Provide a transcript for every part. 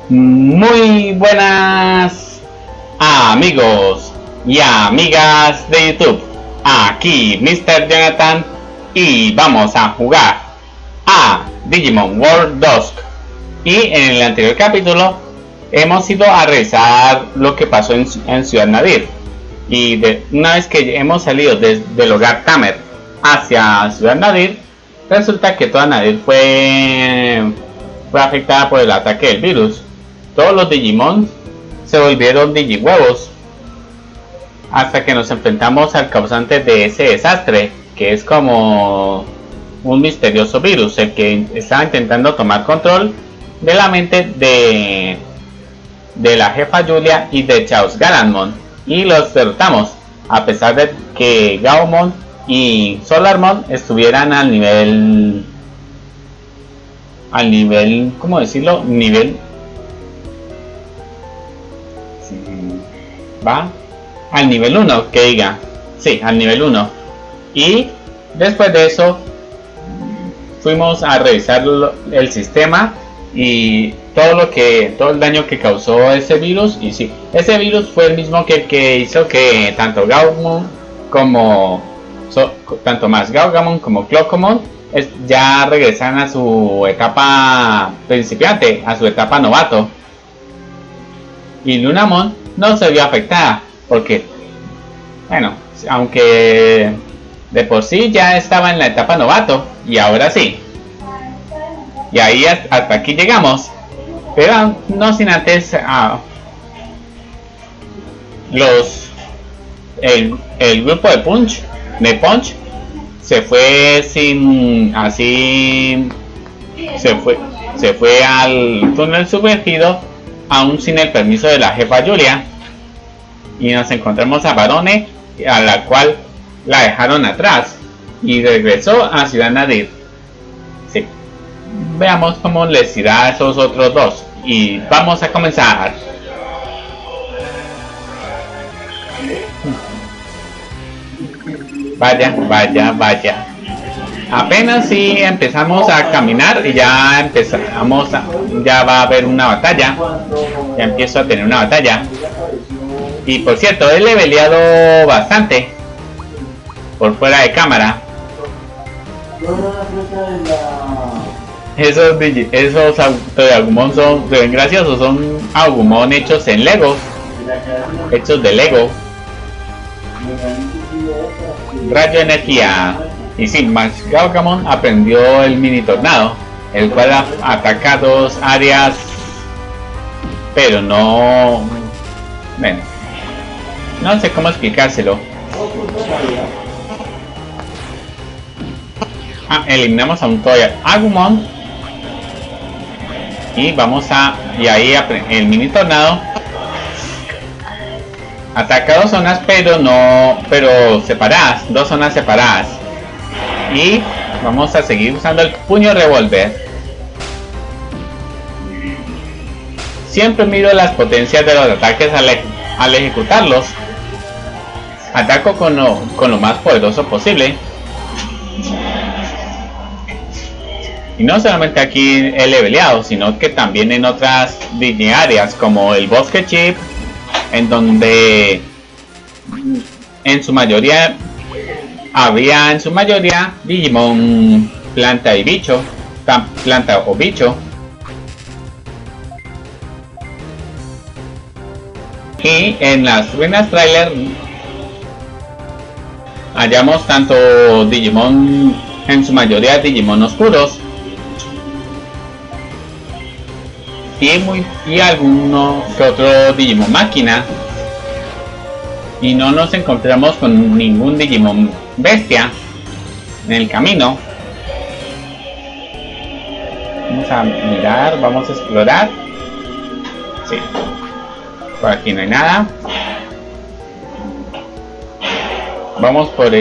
Muy buenas amigos y amigas de YouTube. Aquí Mr. Jonathan y vamos a jugar a Digimon World Dusk. Y en el anterior capítulo hemos ido a revisar lo que pasó en Ciudad Nadir. Y una vez que hemos salido del hogar Tamer hacia Ciudad Nadir, resulta que toda Nadir fue afectada por el ataque del virus. Todos los Digimon se volvieron Digihuevos hasta que nos enfrentamos al causante de ese desastre, que es como un misterioso virus, el que estaba intentando tomar control de la mente de la jefa Julia y de Chaos Galanmon, y los derrotamos a pesar de que Gaomon y Solarmon estuvieran al nivel, ¿cómo decirlo? Al nivel 1, que diga, sí, al nivel 1. Y después de eso fuimos a revisar el sistema y todo el daño que causó ese virus. Y sí, ese virus fue el mismo que hizo que tanto Gaomon como tanto más Gaugamon como Clocomon ya regresaran a su etapa principiante, a su etapa novato. Y Lunamon no se vio afectada porque, bueno, aunque de por sí ya estaba en la etapa novato, y ahora sí. Y ahí hasta aquí llegamos, pero no sin antes el grupo de Punch se fue se fue al túnel sumergido, aún sin el permiso de la jefa Julia, y nos encontramos a Barone, a la cual la dejaron atrás y regresó a Ciudad Nadir. Sí. Veamos cómo les irá a esos otros dos y vamos a comenzar. Vaya. Apenas si empezamos a caminar y ya va a haber una batalla. Ya empiezo a tener una batalla. Y por cierto, he leveleado bastante por fuera de cámara. Esos Agumon se ven graciosos, son Agumon hechos en Lego. Hechos de Lego. Rayo energía. Y sí, Max Gaugamon aprendió el mini tornado, el cual ataca dos áreas, pero no... Bueno, no sé cómo explicárselo. Eliminamos a un Toy Agumon y y ahí el mini tornado ataca dos zonas, pero separadas, dos zonas separadas. Y vamos a seguir usando el puño revólver. Siempre miro las potencias de los ataques al ejecutarlos. Ataco con lo más poderoso posible. Y no solamente aquí he leveleado, sino que también en otras áreas como el bosque chip, en donde en su mayoría Digimon planta y bicho, planta o bicho. Y en las ruinas trailer hallamos tanto Digimon, en su mayoría Digimon oscuros, y alguno que otro Digimon máquina, y no nos encontramos con ningún Digimon bestia en el camino. Vamos a mirar, vamos a explorar. Sí, por aquí no hay nada. Vamos por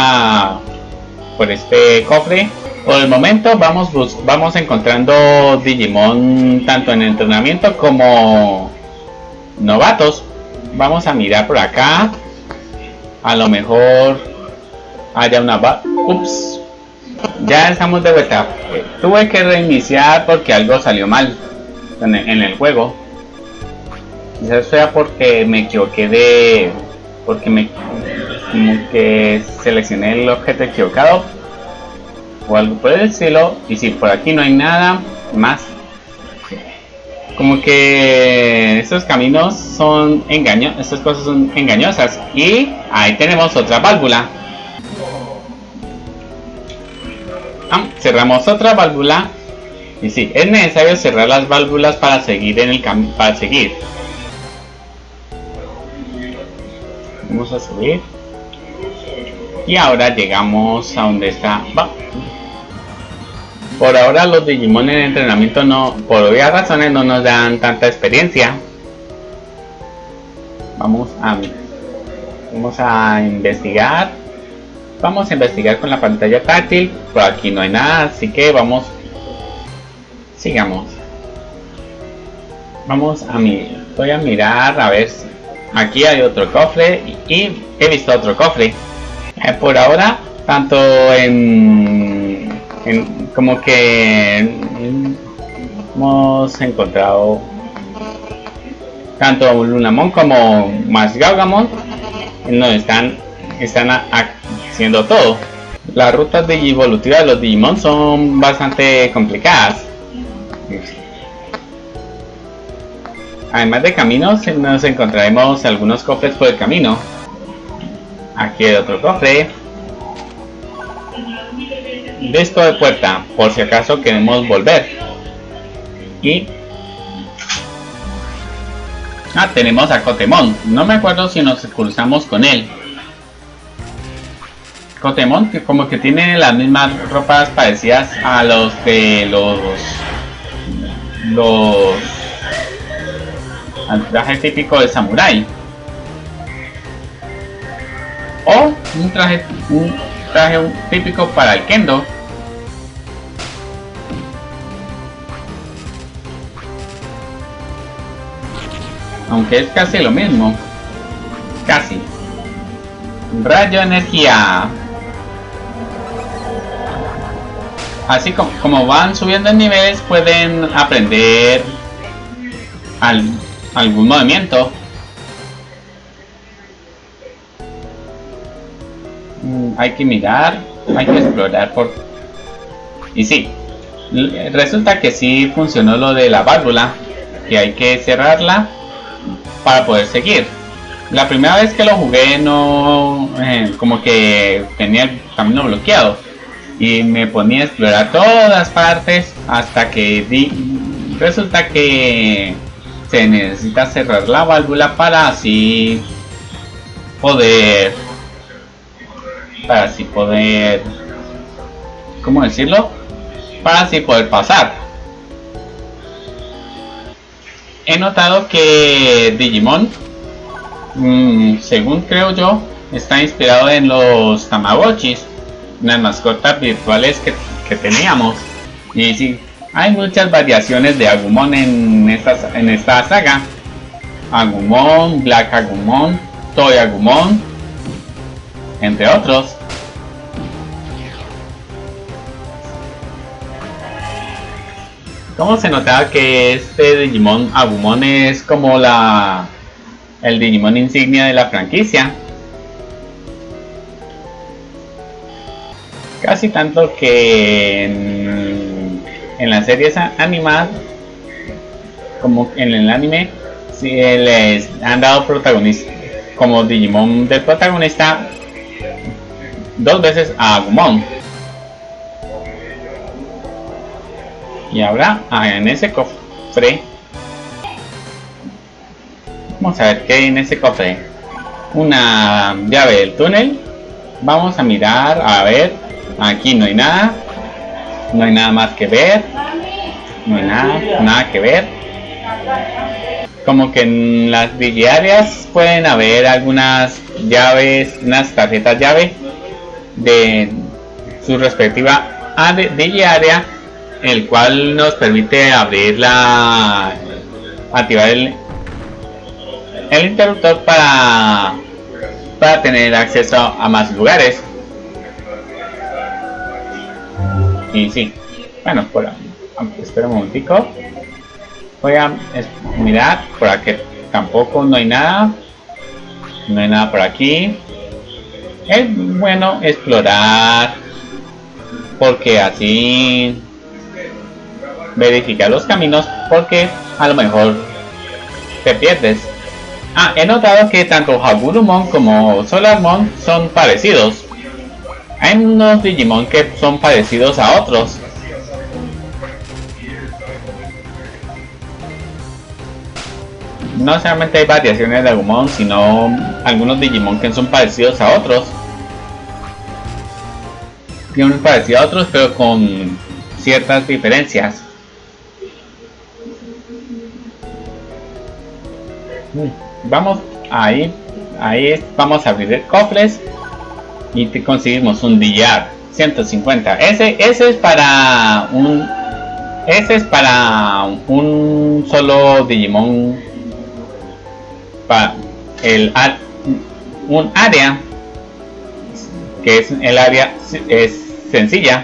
este cofre. Por el momento vamos encontrando Digimon tanto en entrenamiento como novatos. Vamos a mirar por acá. A lo mejor haya una ups. Ya estamos de vuelta. Tuve que reiniciar porque algo salió mal. en el juego. Quizás sea porque me equivoqué de... porque como que seleccioné el objeto equivocado o algo por el estilo. Y si por aquí no hay nada más, como que estos caminos son estas cosas son engañosas. Y ahí tenemos otra válvula. Cerramos otra válvula. Y sí, es necesario cerrar las válvulas para seguir en el camino, para seguir. Vamos a subir. Y ahora llegamos a donde está. Por ahora los Digimon en entrenamiento no, por obvias razones, no nos dan tanta experiencia. Vamos a investigar. Vamos a investigar con la pantalla táctil. Por aquí no hay nada, así que sigamos. Voy a mirar a ver si aquí hay otro cofre y he visto otro cofre. Por ahora, tanto como que hemos encontrado tanto Lunamon como Masgaugamon, donde están haciendo todo. Las rutas digivolutivas de los Digimon son bastante complicadas. Además de caminos, nos encontraremos algunos cofres por el camino. Aquí hay otro cofre. Disco de puerta, por si acaso queremos volver. Y tenemos a Kotemon. No me acuerdo si nos cruzamos con él. Kotemon, que como que tiene las mismas ropas parecidas a los de al traje típico de samurái, o un traje típico para el kendo. Aunque es casi lo mismo, casi. Rayo energía. Así como van subiendo en niveles, pueden aprender algún movimiento. Hay que mirar, hay que explorar y sí, resulta que sí funcionó lo de la válvula, que hay que cerrarla para poder seguir. La primera vez que lo jugué no, como que tenía el camino bloqueado y me ponía a explorar todas partes hasta que resulta que se necesita cerrar la válvula para así poder ¿cómo decirlo? Para así poder pasar. He notado que Digimon, según creo yo, está inspirado en los Tamagotchis, las mascotas virtuales que teníamos. Y sí, hay muchas variaciones de Agumon en esta saga. Agumon, Black Agumon, Toy Agumon, entre otros. ¿Cómo se notaba que este Digimon Agumon es como el Digimon insignia de la franquicia? Casi tanto que en las series animadas como en el anime sí les han dado protagonista como Digimon del protagonista 2 veces a Agumon. Y ahora en ese cofre vamos a ver qué hay en ese cofre. Una llave del túnel. Vamos a mirar, a ver. Aquí no hay nada. No hay nada más que ver. No hay nada que ver. Como que en las digiáreas pueden haber algunas llaves, unas tarjetas llave de su respectiva digiárea, el cual nos permite abrir activar el interruptor para tener acceso a más lugares. Y sí, bueno, espera un momentico. Voy a mirar por aquí. Tampoco no hay nada. No hay nada por aquí. Es bueno explorar, porque así verificar los caminos, porque a lo mejor te pierdes. He notado que tanto Hagurumon como Solarmon son parecidos. Hay unos Digimon que son parecidos a otros. No solamente hay variaciones de Agumon, sino algunos Digimon que son parecidos a otros. Tienen parecido a otros, pero con ciertas diferencias. Vamos, ahí vamos a abrir cofres y te conseguimos un DR 150. Ese es para un solo Digimon, para un área, que es el área es sencilla.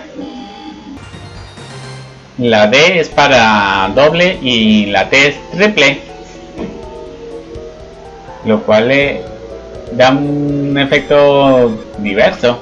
La D es para doble y la T es triple, lo cual le da un efecto diverso.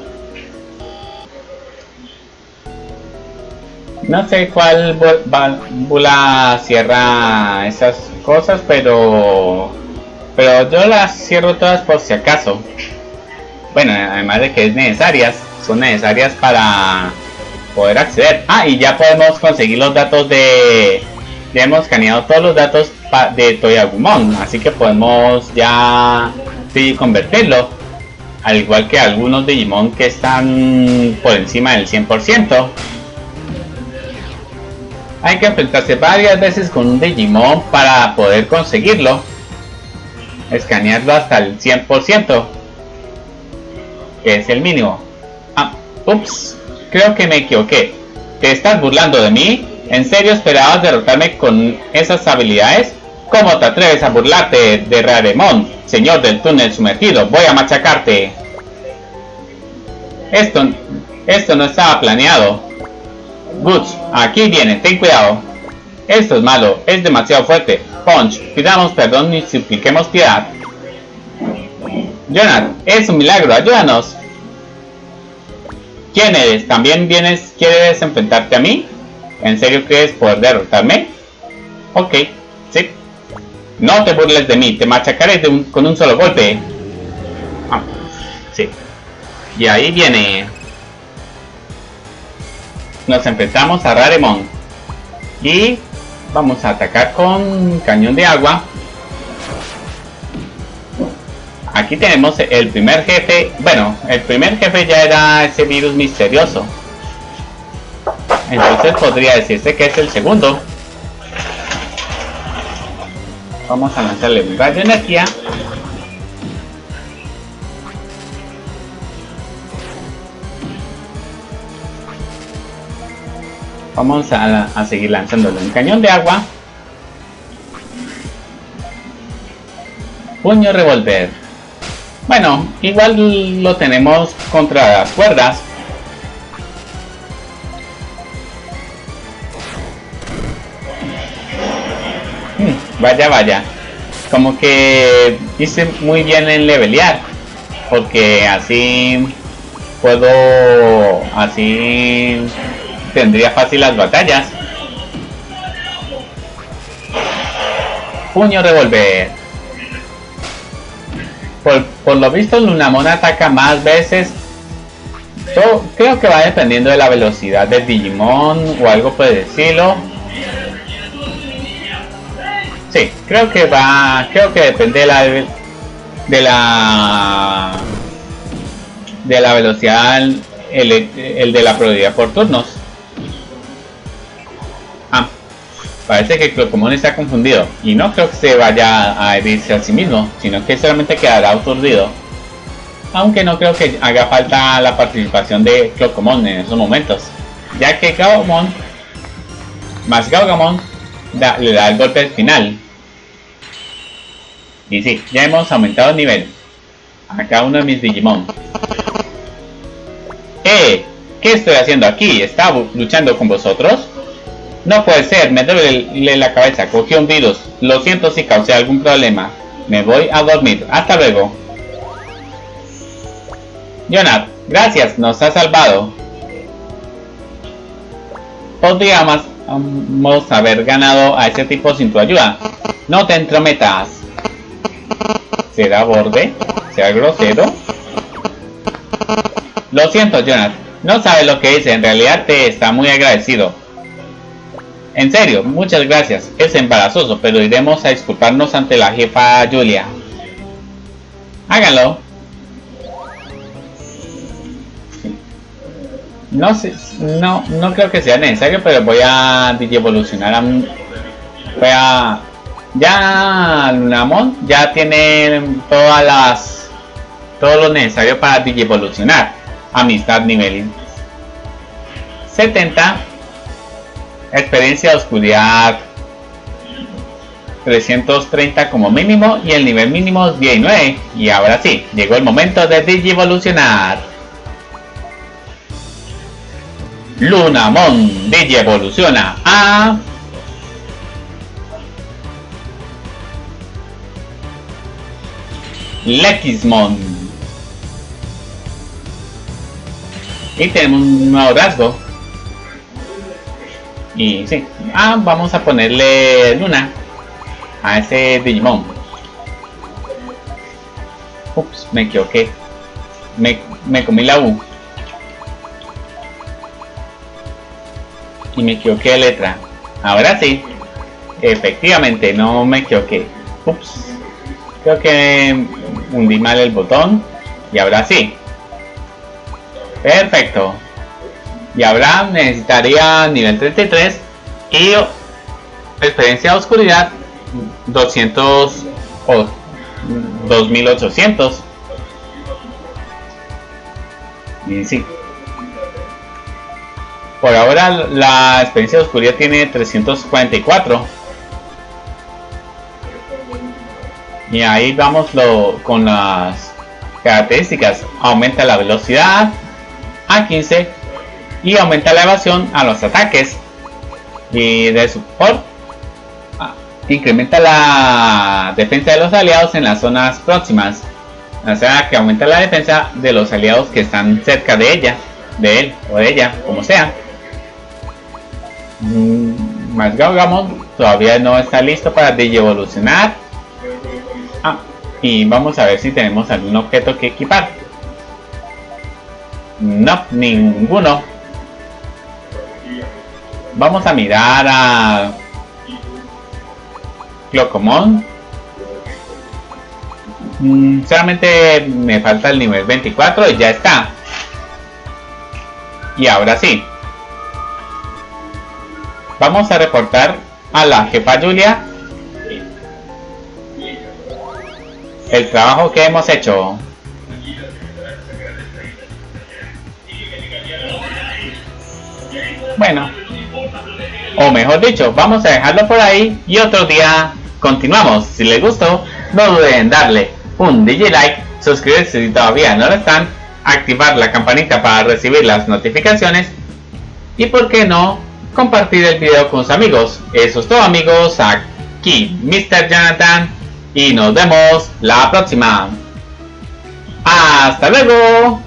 No sé cuál válvula cierra esas cosas, pero yo las cierro todas por si acaso. Bueno, además de que son necesarias para poder acceder. Y ya podemos conseguir los datos ya hemos escaneado todos los datos de Toyagumon, así que podemos ya convertirlo, al igual que algunos Digimon que están por encima del 100%. Hay que enfrentarse varias veces con un Digimon para poder conseguirlo, escanearlo hasta el 100%, que es el mínimo. Ups, creo que me equivoqué. ¿Te estás burlando de mí? ¿En serio esperabas derrotarme con esas habilidades? ¿Cómo te atreves a burlarte de Raremon, señor del túnel sumergido? Voy a machacarte. Esto no estaba planeado. Guts, aquí viene, ten cuidado. Esto es malo, es demasiado fuerte. Punch, pidamos perdón y supliquemos piedad. Jonathan, es un milagro, ayúdanos. ¿Quién eres? ¿También quieres enfrentarte a mí? ¿En serio crees poder derrotarme? Ok, sí. No te burles de mí, te machacaré con un solo golpe. Sí. Y ahí viene. Nos enfrentamos a Raremon. Y vamos a atacar con cañón de agua. Aquí tenemos el primer jefe. Bueno, el primer jefe ya era ese virus misterioso. Entonces podría decirse que es el segundo. Vamos a lanzarle un rayo de energía. Vamos a seguir lanzándole un cañón de agua. Puño revolver. Bueno, igual lo tenemos contra las cuerdas. Vaya. Como que hice muy bien en levelear, porque así tendría fácil las batallas. Puño revolver. Por lo visto Lunamon ataca más veces. Creo que va dependiendo de la velocidad del Digimon o algo por decirlo. Sí, creo que depende de la velocidad, el de la probabilidad por turnos. Parece que Clocomon está confundido y no creo que se vaya a herirse a sí mismo, sino que solamente quedará aturdido. Aunque no creo que haga falta la participación de Clocomon en esos momentos, ya que Gaugamon más Gaugamon le da el golpe final. Y sí, ya hemos aumentado el nivel a cada uno de mis Digimon. ¿Qué estoy haciendo aquí? ¿Estaba luchando con vosotros? No puede ser, me duele la cabeza, cogí un virus. Lo siento si causé algún problema. Me voy a dormir. Hasta luego. Jonathan, gracias, nos has salvado. Podríamos haber ganado a ese tipo sin tu ayuda. No te entrometas. ¿Será borde? ¿Será grosero? Lo siento, Jonathan. No sabes lo que hice. En realidad te está muy agradecido. En serio, muchas gracias. Es embarazoso, pero iremos a disculparnos ante la jefa Julia. Háganlo. No sé, no creo que sea necesario, pero voy a digievolucionar ya Lunamon ya tiene todo lo necesario para digievolucionar. Amistad nivel 70, experiencia de oscuridad 330 como mínimo y el nivel mínimo es 19. Y ahora sí, llegó el momento de digievolucionar. Lunamon digievoluciona a Lexmon. Y tenemos un nuevo rasgo. Y sí, vamos a ponerle Luna a ese Digimon. Ups, me equivoqué. Me comí la U. Y me equivoqué de letra. Ahora sí. Efectivamente, no me equivoqué. Ups. Creo que hundí mal el botón. Y ahora sí. Perfecto. Y ahora necesitaría nivel 33 y experiencia de oscuridad 200 o 2800. Y sí. Por ahora la experiencia de oscuridad tiene 344. Y ahí vamos con las características. Aumenta la velocidad a 15 y aumenta la evasión a los ataques. Y de support incrementa la defensa de los aliados en las zonas próximas. O sea que aumenta la defensa de los aliados que están cerca de ella, de él o de ella, como sea. Más Gargamon todavía no está listo para digievolucionar. Y vamos a ver si tenemos algún objeto que equipar. No, ninguno. Vamos a mirar a Clocomon. Solamente me falta el nivel 24 y ya está. Y ahora sí. Vamos a reportar a la jefa Julia el trabajo que hemos hecho. Bueno, o mejor dicho, vamos a dejarlo por ahí y otro día continuamos. Si les gustó, no duden en darle un like, suscribirse si todavía no lo están, activar la campanita para recibir las notificaciones y por qué no, compartir el video con sus amigos. Eso es todo, amigos. Aquí Mr. Jonathan y nos vemos la próxima. ¡Hasta luego!